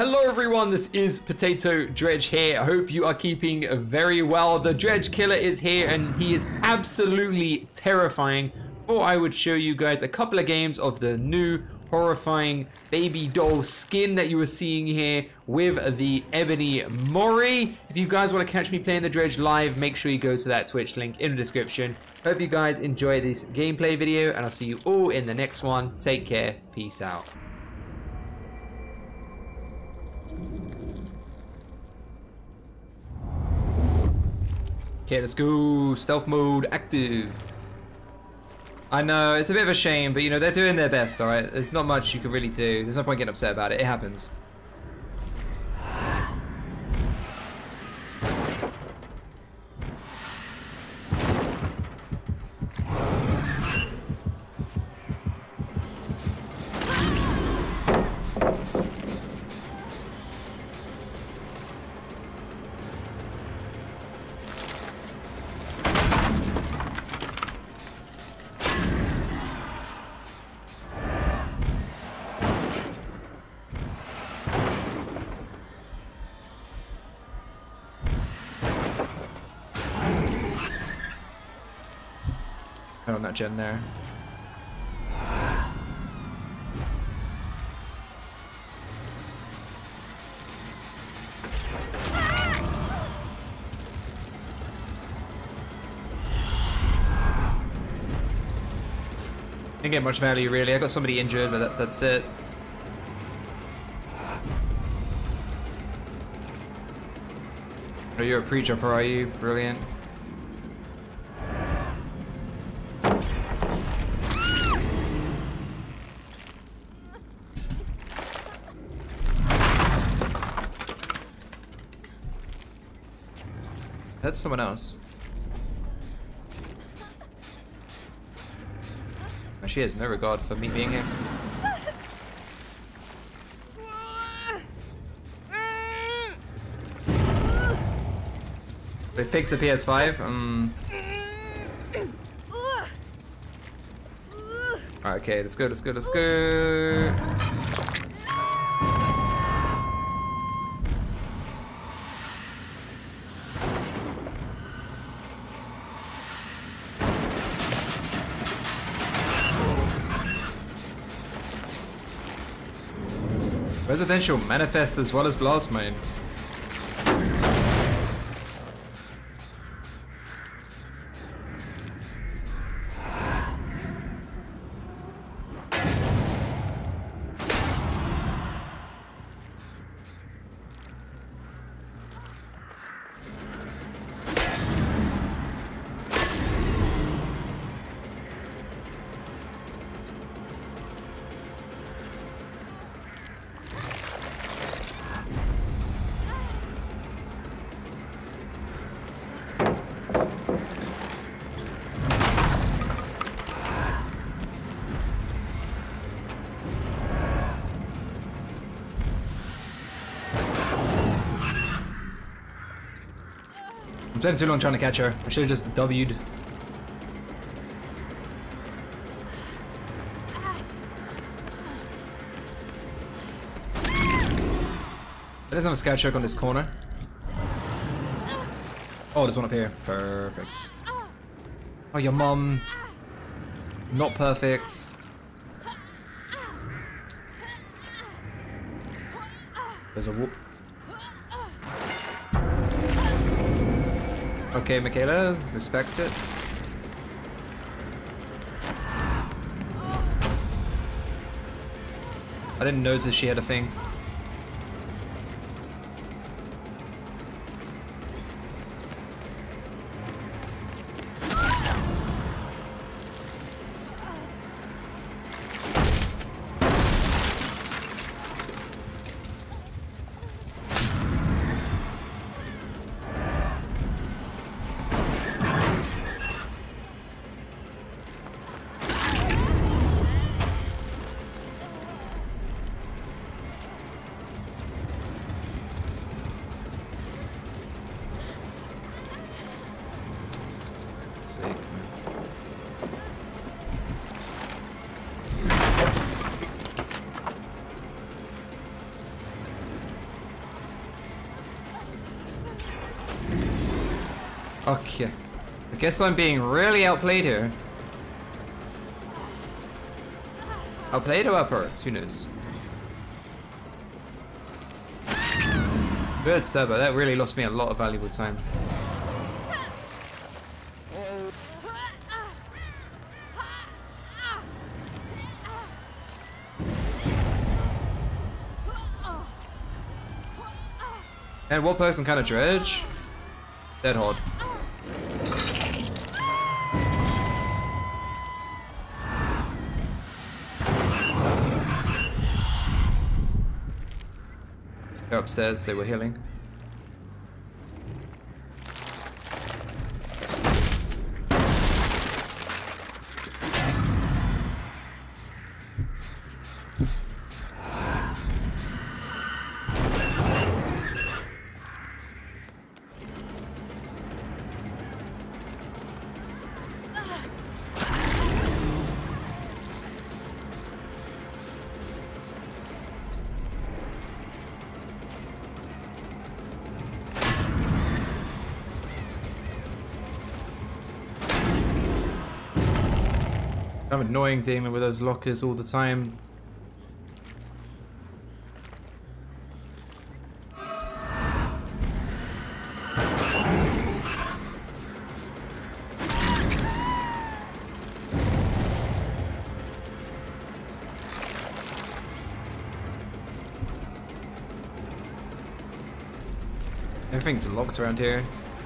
Hello everyone, this is PotatoDredge here. I hope you are keeping very well. The Dredge Killer is here and he is absolutely terrifying. Thought I would show you guys a couple of games of the new horrifying baby doll skin that you were seeing here with the ebony MORI. If you guys want to catch me playing the Dredge live, make sure you go to that Twitch link in the description. Hope you guys enjoy this gameplay video and I'll see you all in the next one. Take care, peace out. Okay, let's go. Stealth mode active. I know, it's a bit of a shame, but you know, they're doing their best, alright? There's not much you can really do. There's no point getting upset about it. It happens. On that gen there. Didn't get much value really. I got somebody injured, but that's it. Oh, you're a pre-jumper, are you? Brilliant. That's someone else. Oh, she has no regard for me being here. They fix the PS5. Alright, okay, let's go, let's go, let's go. Residential manifest as well as blast mode. I'm spending too long trying to catch her. I should have just W'd. There doesn't have a scout choke on this corner. Oh, there's one up here. Perfect. Oh, your mum. Not perfect. There's a whoop. Okay, Michaela, respect it. I didn't notice she had a thing. Sake. Okay. I guess I'm being really outplayed here. Outplayed or outperformed? Who knows? Good, Seba. That really lost me a lot of valuable time. And what person kind of dredge? Dead hard. They're upstairs, they were healing. I'm annoying dealing with those lockers all the time. Everything's locked around here.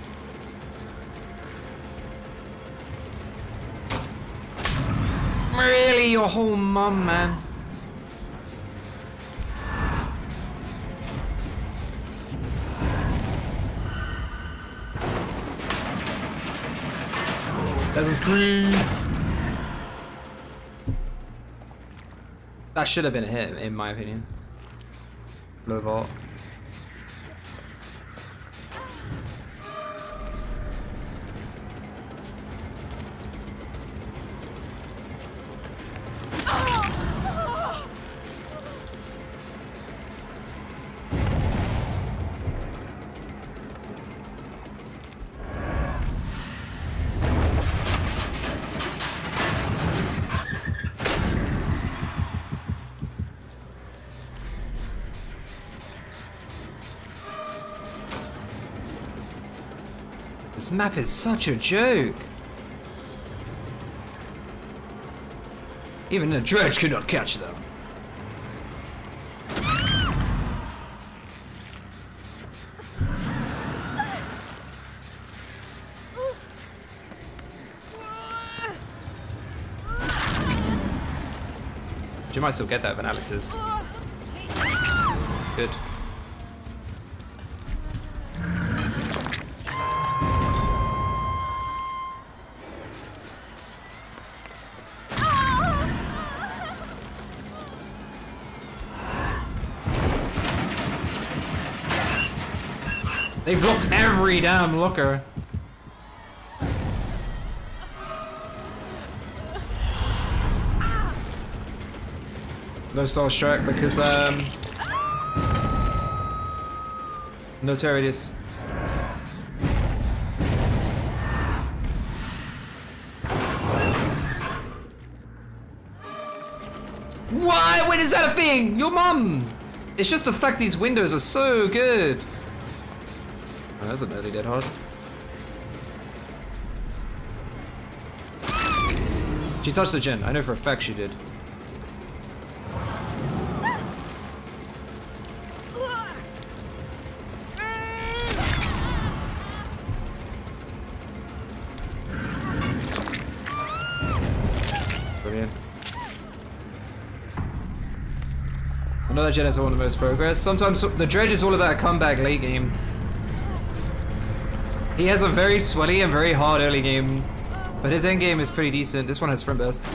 Really, your whole mum, man. That's a scream. That should have been a hit, in my opinion. Low vault. This map is such a joke. Even a dredge cannot catch them. You might still get that with Alex's. Good. They've blocked every damn looker. No stall strike because no terrorists. Why? When is that a thing? Your mum! It's just the fact these windows are so good. Oh, that's an early dead hard. She touched the gen. I know for a fact she did. Brilliant. Another gen has one of the most progress. Sometimes the dredge is all about a comeback late game. He has a very sweaty and very hard early game, but his end game is pretty decent. This one has sprint burst.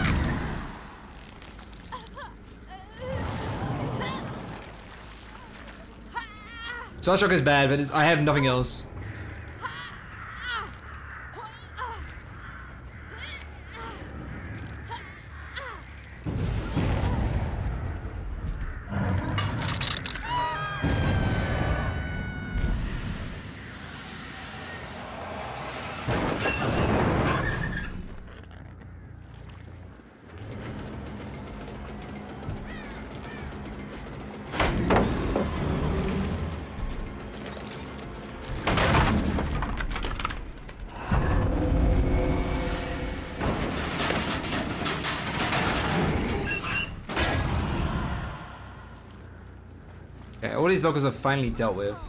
Starshock is bad, but I have nothing else. Okay, all these lockers are finally dealt with.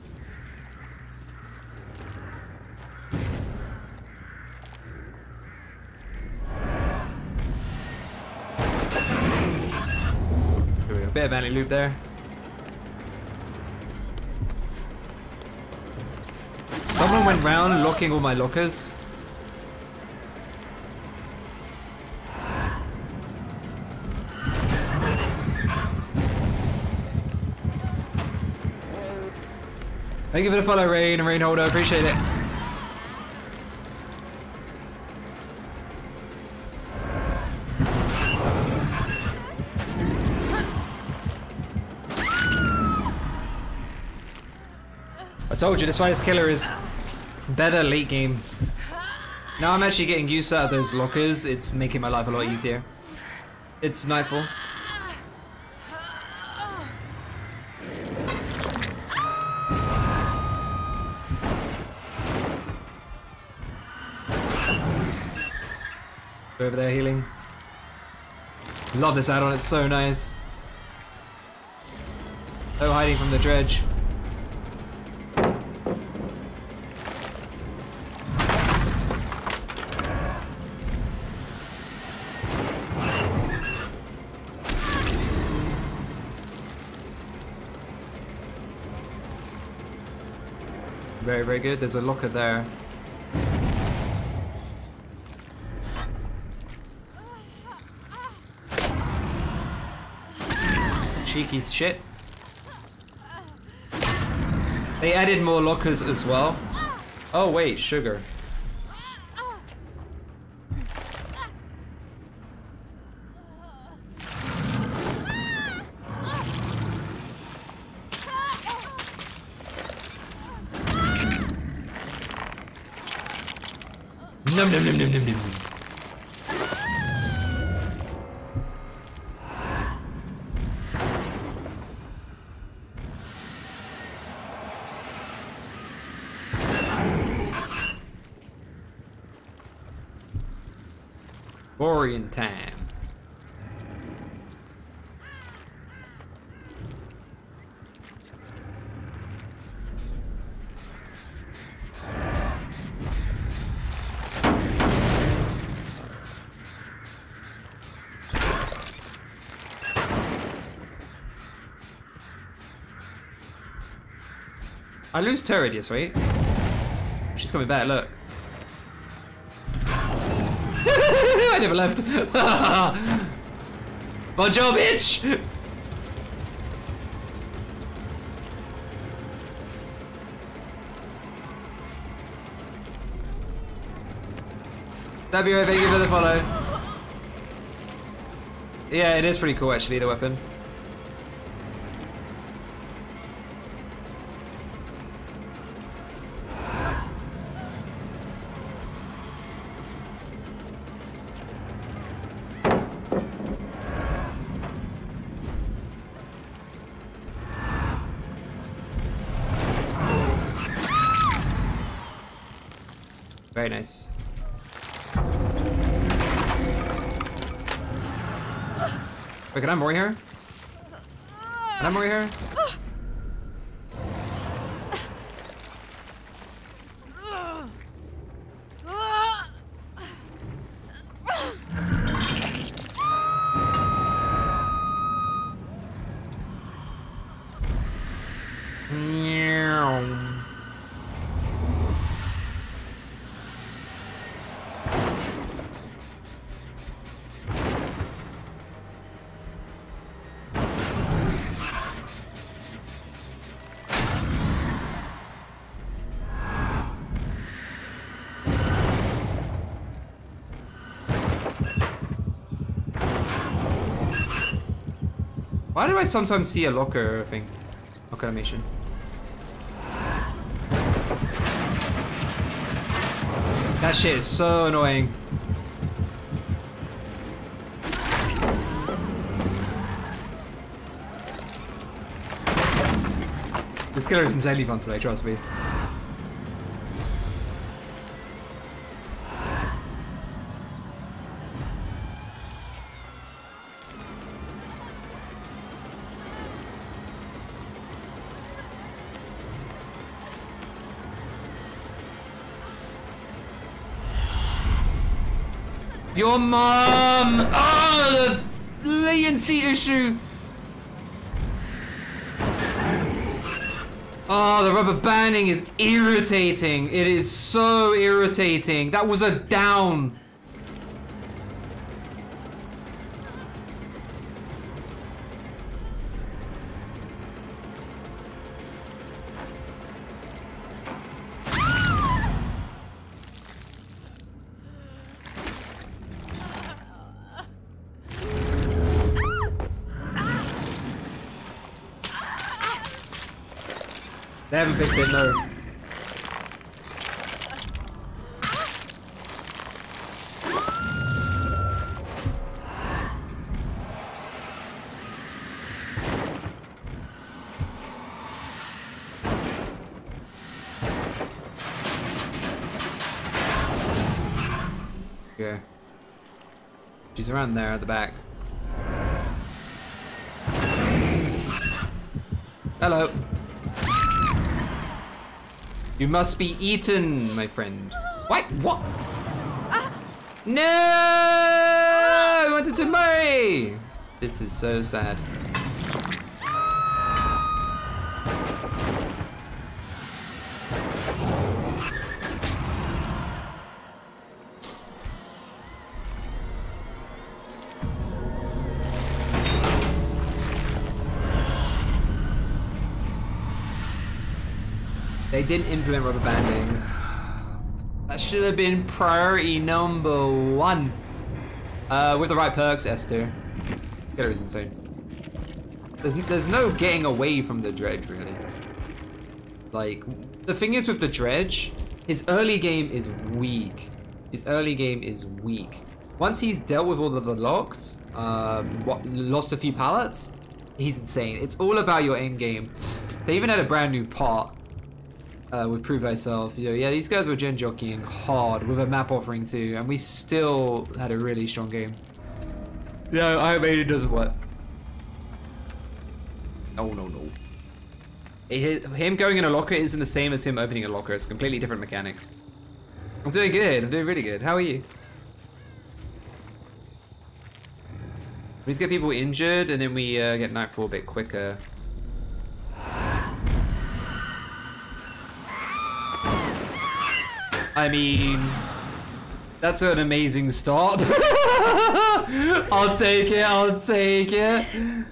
Here we go, a bit of anti-loop there. Someone went round locking all my lockers. Thank you for the follow, Rain and Rain Holder. Appreciate it. I told you, this why this killer is better late game. Now I'm actually getting used out of those lockers. It's making my life a lot easier. It's nightfall. Go over there healing. Love this add-on, it's so nice. No hiding from the dredge. Very, very good. There's a locker there. Cheeky shit. They added more lockers as well. Oh wait, sugar. Num num num num num num. MORI time. I lose turret, yes, wait. She's coming back, look. I never left. Bonjour, bitch! W, thank you for the follow. Yeah, it is pretty cool actually, the weapon. Very nice. Wait, can I MORI her? Can I MORI her? Why do I sometimes see a locker thing? Locker animation. That shit is so annoying. This killer is insanely fun to play, trust me. Your mom! Oh, the latency issue! Oh, the rubber banding is irritating. It is so irritating. That was a down. They haven't fixed it, no. Okay. She's around there at the back. Hello. You must be eaten, my friend. What? What? No! I wanted to MORI! This is so sad. They didn't implement rubber banding. That should have been priority number 1. With the right perks, S2. Killer is insane. There's no getting away from the Dredge, really. Like, the thing is with the Dredge, his early game is weak. His early game is weak. Once he's dealt with all of the locks, lost a few pallets, he's insane. It's all about your end game. They even had a brand new part. With Prove Thyself. Yeah, these guys were gen jockeying hard with a map offering too, and we still had a really strong game. No, I made it doesn't work. No, no, no. Him going in a locker isn't the same as him opening a locker. It's a completely different mechanic. I'm doing good. I'm doing really good. How are you? We just get people injured, and then we get Nightfall a bit quicker. I mean, that's an amazing start. I'll take it, I'll take it.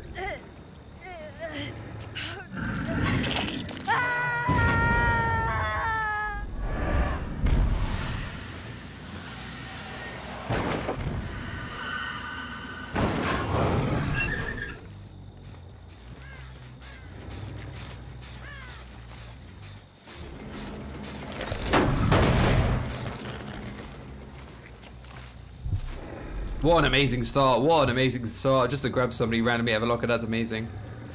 What an amazing start, what an amazing start. Just to grab somebody randomly out of a locker, that's amazing.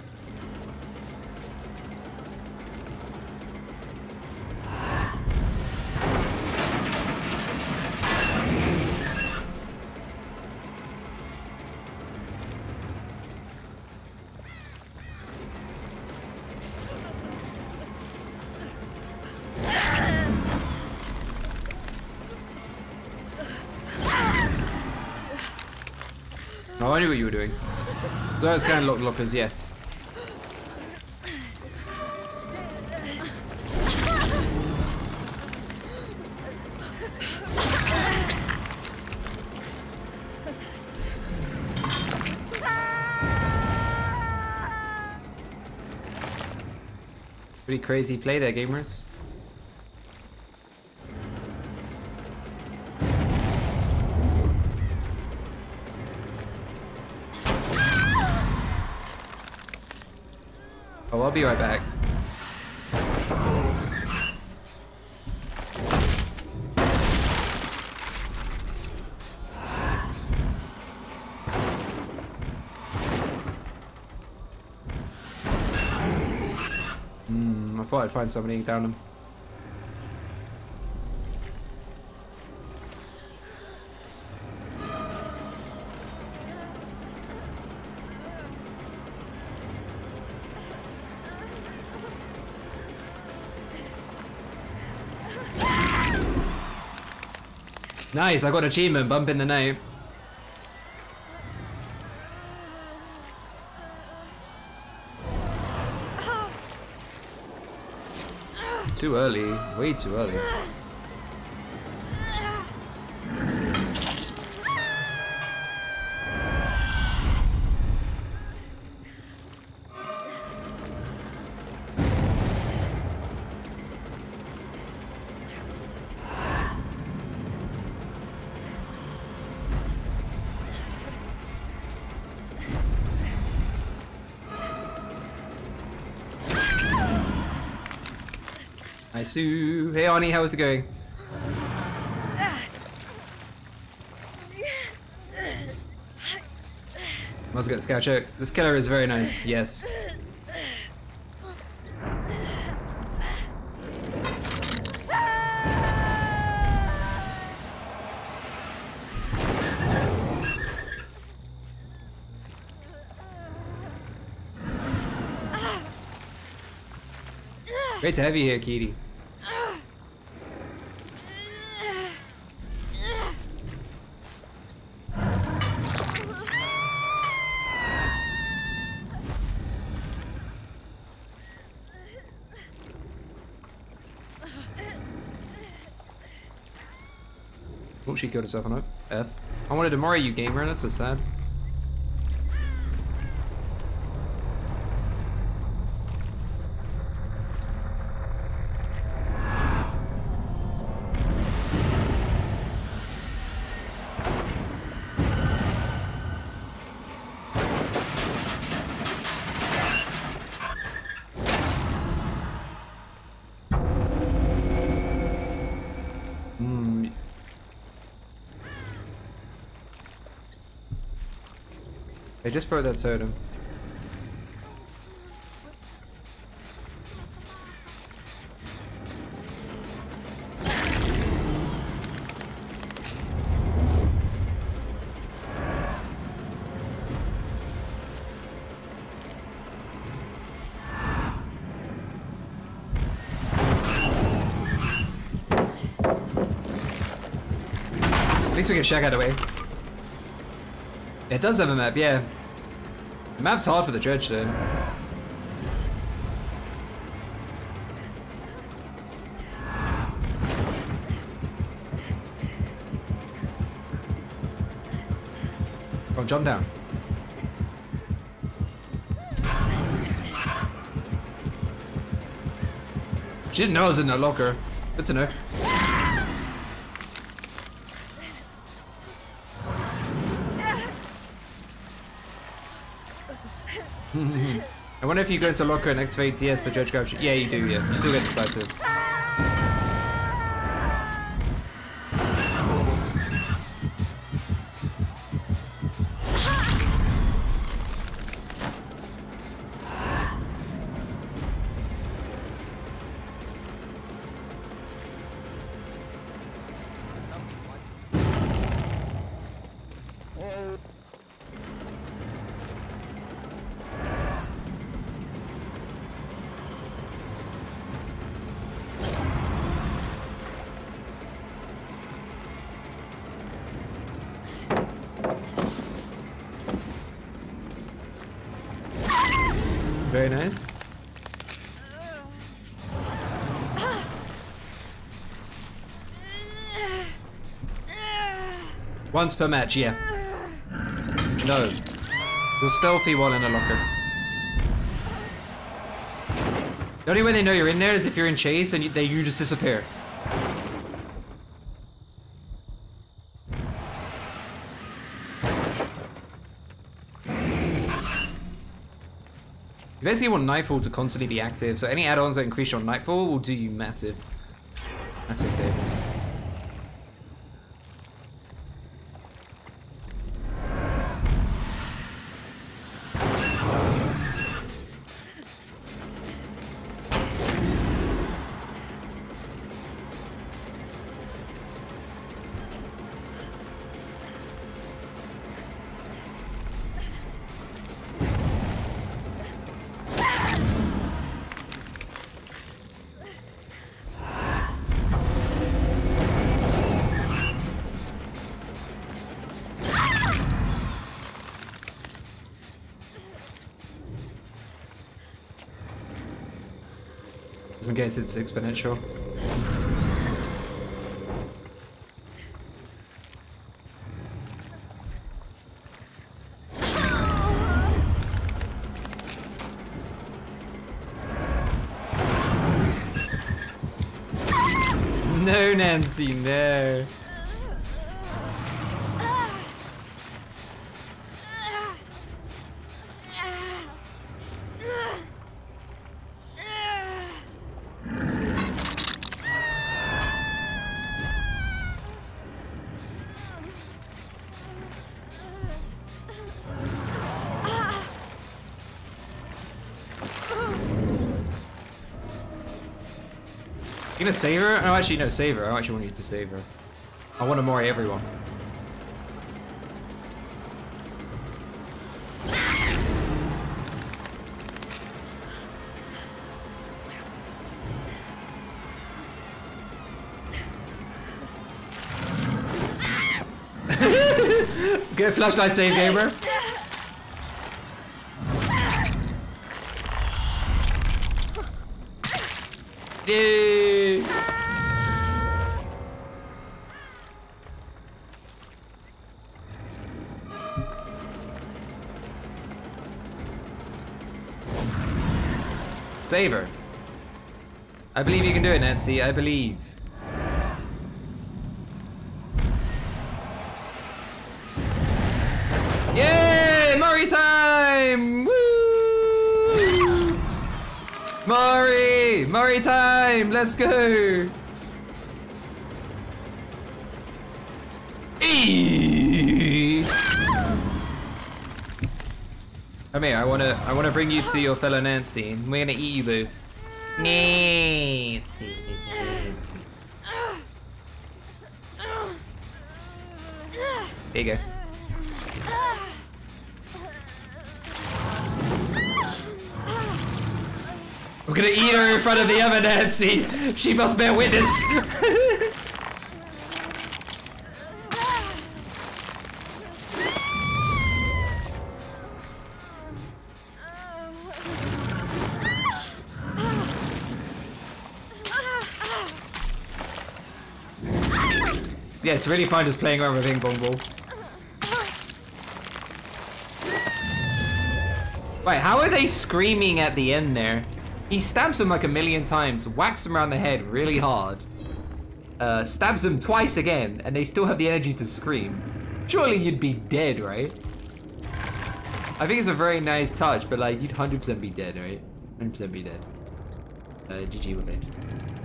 Oh, I knew what you were doing. So I was kind of lock lockers, yes. Pretty crazy play there, gamers. Oh, I'll be right back. I thought I'd find somebody down him. Nice, I got achievement, bump in the night. Too early, way too early. Hi Sue. Hey Arnie, how's it going? Let's get the scout check. This killer is very nice, yes. Great to have you here, Kitty. Oh, she killed herself on it. F. I wanted to MORI you, gamer, that's so sad. They just broke that totem. At least we get Shag out of the way. It does have a map, yeah. The map's hard for the Dredge though. Oh, jump down. She didn't know I was in the locker. Good to know. I wonder if you go into locker and activate DS, the Dredge grab. Yeah, you do, yeah. You still get decisive. Very nice. Once per match, yeah. No. You're stealthy while in a locker. The only way they know you're in there is if you're in chase and you just disappear. You basically want Nightfall to constantly be active, so any add-ons that increase your Nightfall will do you massive favors. Just in case it's exponential. No, Nancy, no. You gonna save her? Oh, actually, no, save her. I actually want you to save her. I want to MORI everyone. Get a flashlight save, gamer. Yay! Save her. I believe you can do it, Nancy. I believe. Yay! MORI time! Woo! MORI! MORI time! Let's go! Eee! Come here, I wanna bring you to your fellow Nancy, and we're gonna eat you both. Nancy. There you go. I'm gonna eat her in front of the other Nancy. She must bear witness. Yeah, it's really fun just playing around with a ping pong ball. Wait, how are they screaming at the end there? He stabs him like 1,000,000 times, whacks him around the head really hard, stabs him twice again, and they still have the energy to scream. Surely you'd be dead, right? I think it's a very nice touch, but like, you'd 100% be dead, right? 100% be dead. GG with it.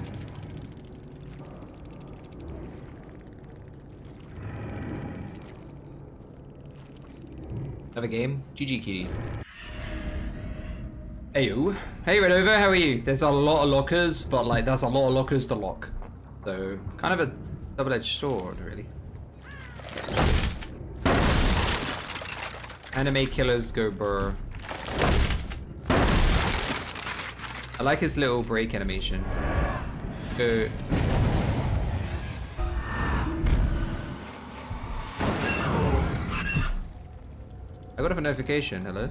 Have a game? GG, kitty. Heyo. Hey, Red Over, how are you? There's a lot of lockers, but like, that's a lot of lockers to lock. So, kind of a double-edged sword, really. Anime killers go burr. I like his little break animation. Go. I got a notification, hello?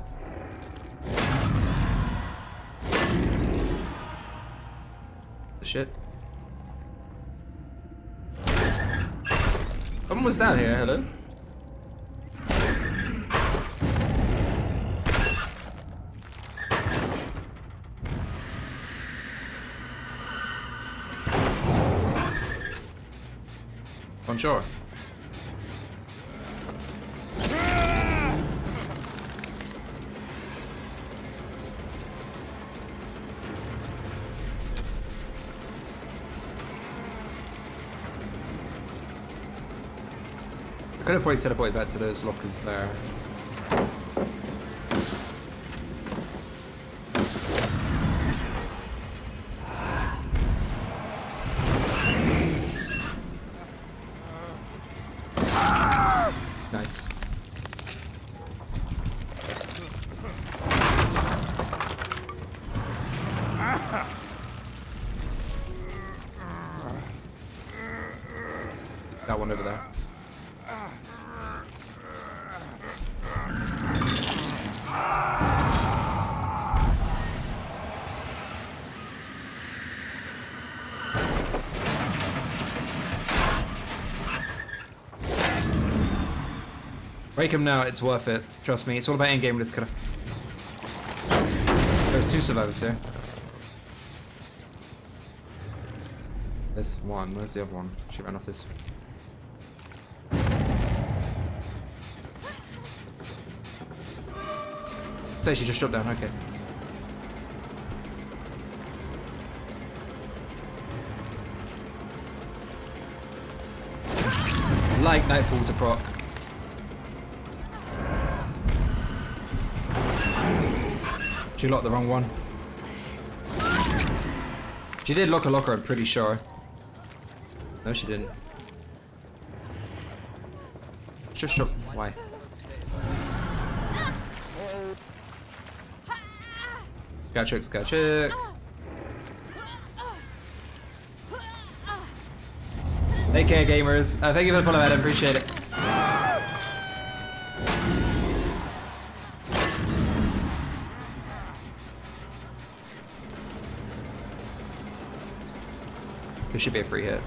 Shit. Someone was down here, hello? On shore. I could have probably teleported back to those lockers there. Nice. That one over there. Break him now, it's worth it. Trust me, it's all about endgame with this killer. There's 2 survivors here. There's one, where's the other one? She ran off this. Say she just shot down, okay. Like Nightfall to proc. She locked the wrong one. She did lock a locker, I'm pretty sure. No, she didn't. Just shot. Why? Gotcha, gotcha. Take care, gamers. Thank you for the follow, Adam. Appreciate it. This should be a free hit.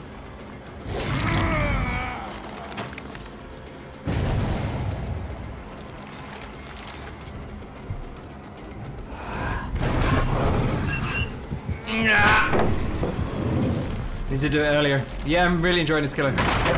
Need to do it earlier. Yeah, I'm really enjoying this killer.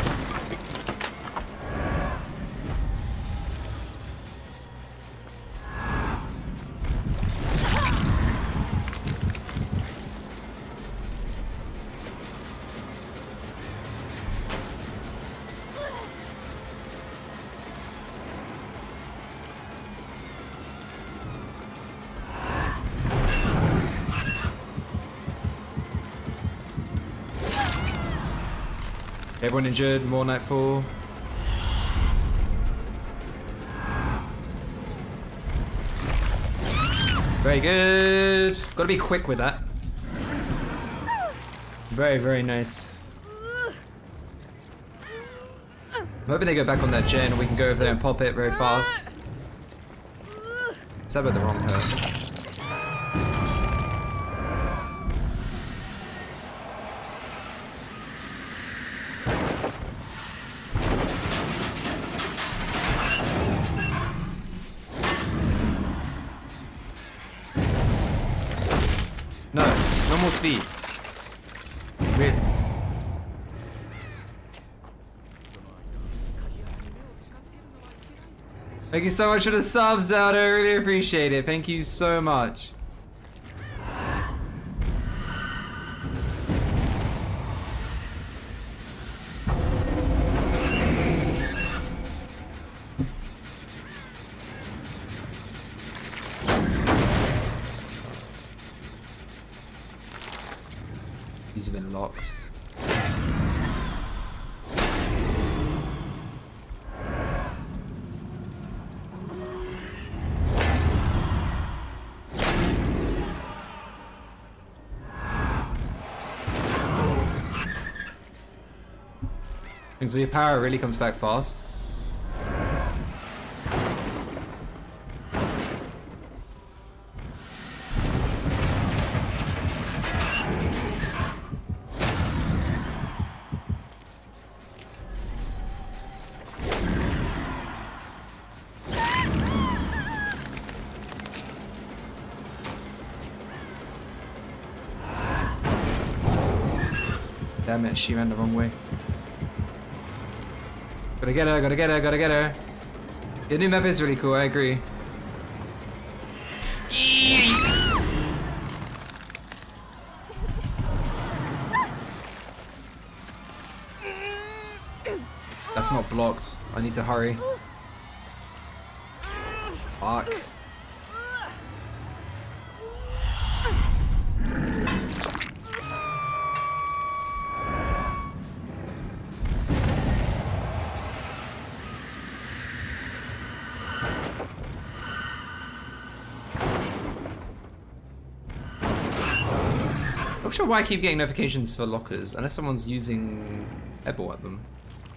Everyone injured, more Nightfall. Very good. Gotta be quick with that. Very, very nice. I'm hoping they go back on that gen and we can go over there and pop it very fast. Is that about the wrong hurt? No more speed. Really? Thank you so much for the subs out. I really appreciate it. Thank you so much. These have been locked. Things where your power really comes back fast. Damn it, she ran the wrong way. Gotta get her, gotta get her, gotta get her. The new map is really cool, I agree. That's not blocked. I need to hurry. Fuck. I'm not sure why I keep getting notifications for lockers, unless someone's using Ebel at them.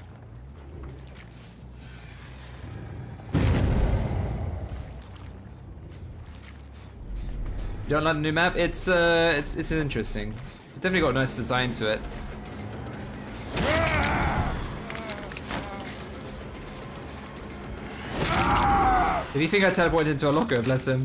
You don't like the new map? It's interesting. It's definitely got a nice design to it. Did he think I teleported into a locker? Bless him.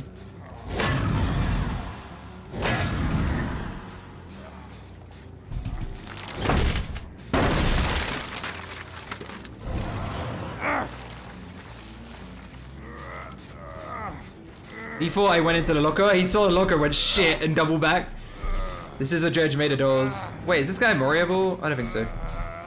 He thought I went into the locker. He saw the locker, went shit, and doubled back. This is a Dredge made of doors. Wait, is this guy MORI-able? I don't think so.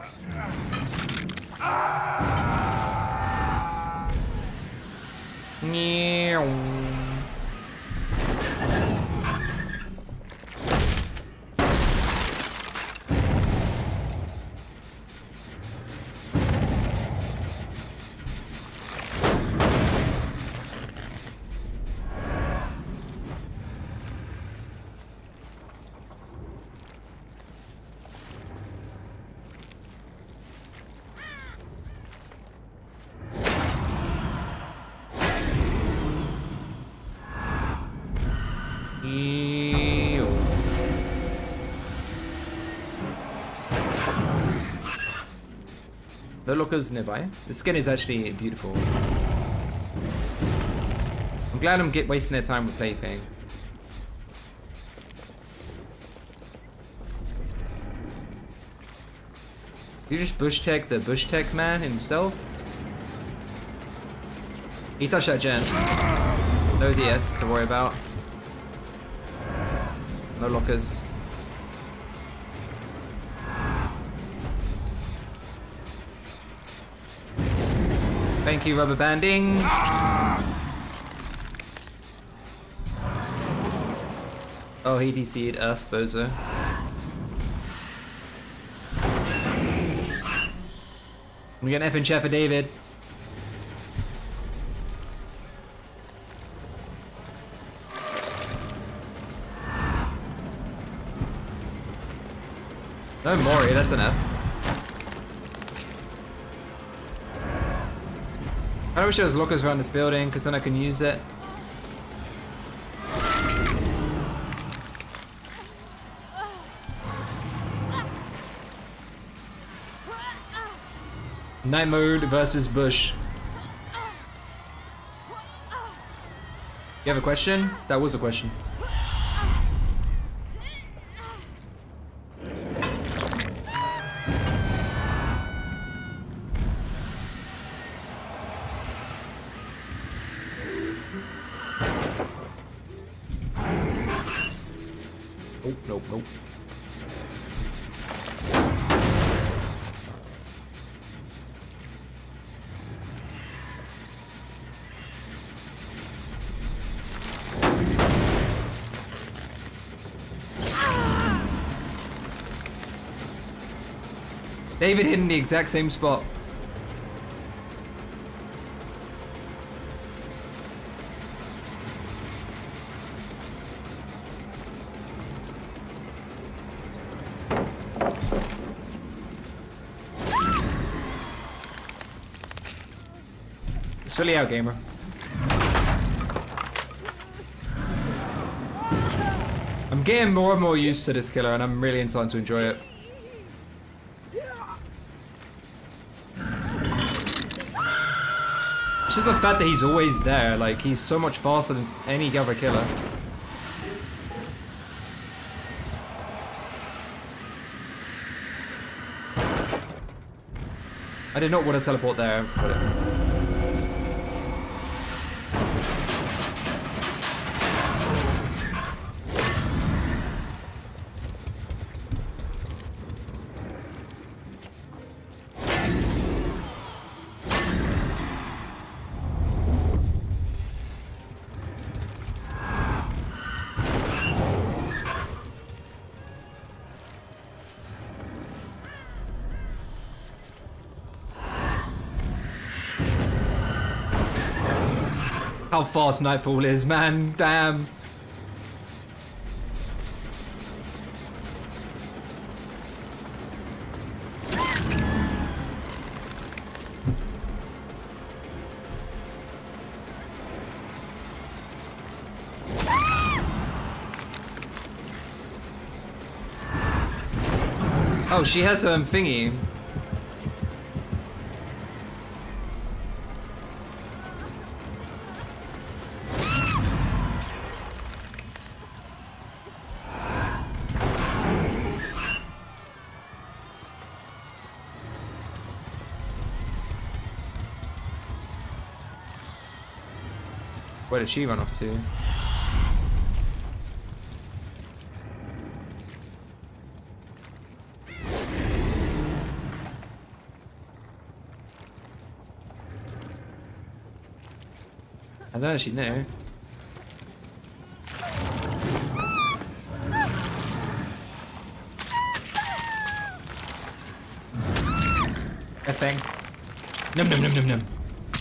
No lockers nearby. The skin is actually beautiful. I'm glad I'm wasting their time with plaything. You just bush tech the bush tech man himself? He touched that gen. No DS to worry about. No lockers. Thank you, rubber banding. Oh, he DC'd Earth Bozo. We got an F in chat for David. No MORI, that's an F. I wish there was lockers around this building, because then I can use it. Night mode versus bush. You have a question? That was a question. Nope, nope. David hit in the exact same spot. It's really out, gamer. I'm getting more and more used to this killer, and I'm really starting to enjoy it. It's just the fact that he's always there. Like, he's so much faster than any other killer. I did not want to teleport there, but how fast Nightfall is, man. Damn. Oh, she has a thingy. Where did she run off to? I don't know, she knew. A thing. Num num num num num.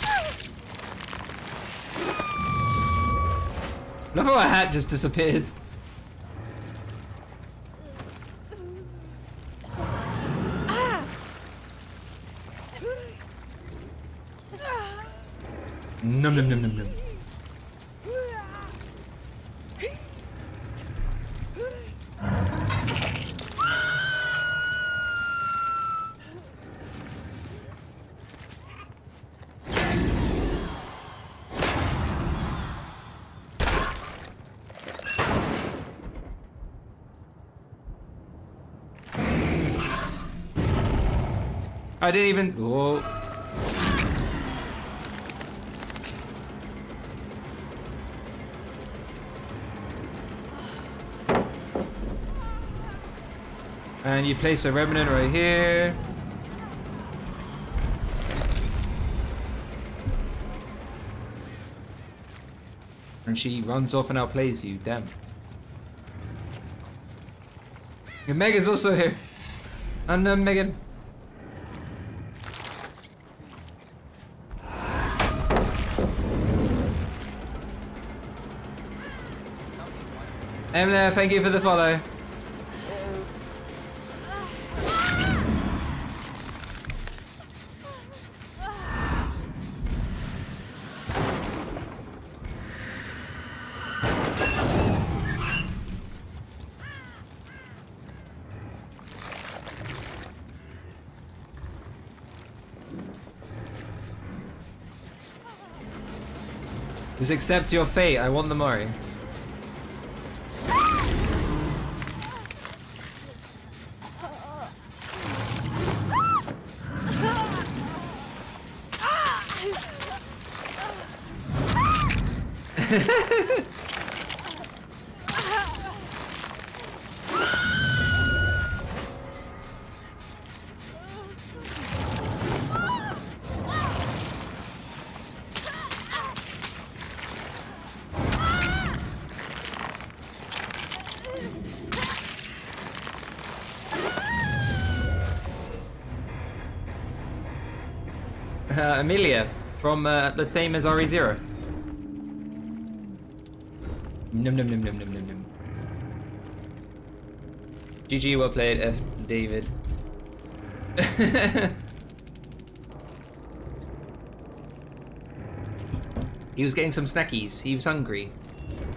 Love how a hat just disappeared. Num num num num num. I didn't even. Whoa. And you place a remnant right here. And she runs off and outplays you. Damn. And Megan's also here. And Megan. Emily, thank you for the follow. Just accept your fate. I want the MORI. Amelia, from the same as RE0. Num num num num num num num. GG, well played, F. David. He was getting some snackies. He was hungry.